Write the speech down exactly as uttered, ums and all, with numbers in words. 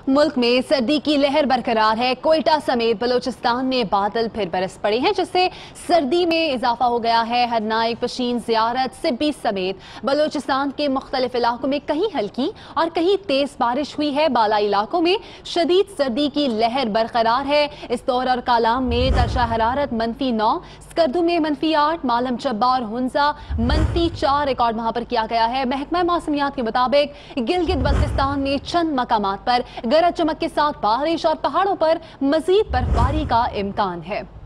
मुल्क में सर्दी की लहर बरकरार है। कोयटा समेत बलूचिस्तान में बादल फिर बरस पड़े हैं, जिससे सर्दी में इजाफा हो गया है। हरनाइक, पशीन, ज़ियारत, सिब्बी समेत बलूचिस्तान के मुख्तलिफ इलाकों में कहीं हल्की और कहीं तेज बारिश हुई है। बालाई इलाकों में शदीद सर्दी की लहर बरकरार है। इस दौर और कालाम में दर्जा हरारत मनफी नौ, स्कर्दू में मनफी आठ, मालम चब्बा और हुंजा मनफी चार रिकॉर्ड वहां पर किया गया है। महकमा मौसमियात के मुताबिक गिलगित बल्तिस्तान में चंद मकामात पर गरज चमक के साथ बारिश और पहाड़ों पर मजीद बर्फबारी का इम्कान है।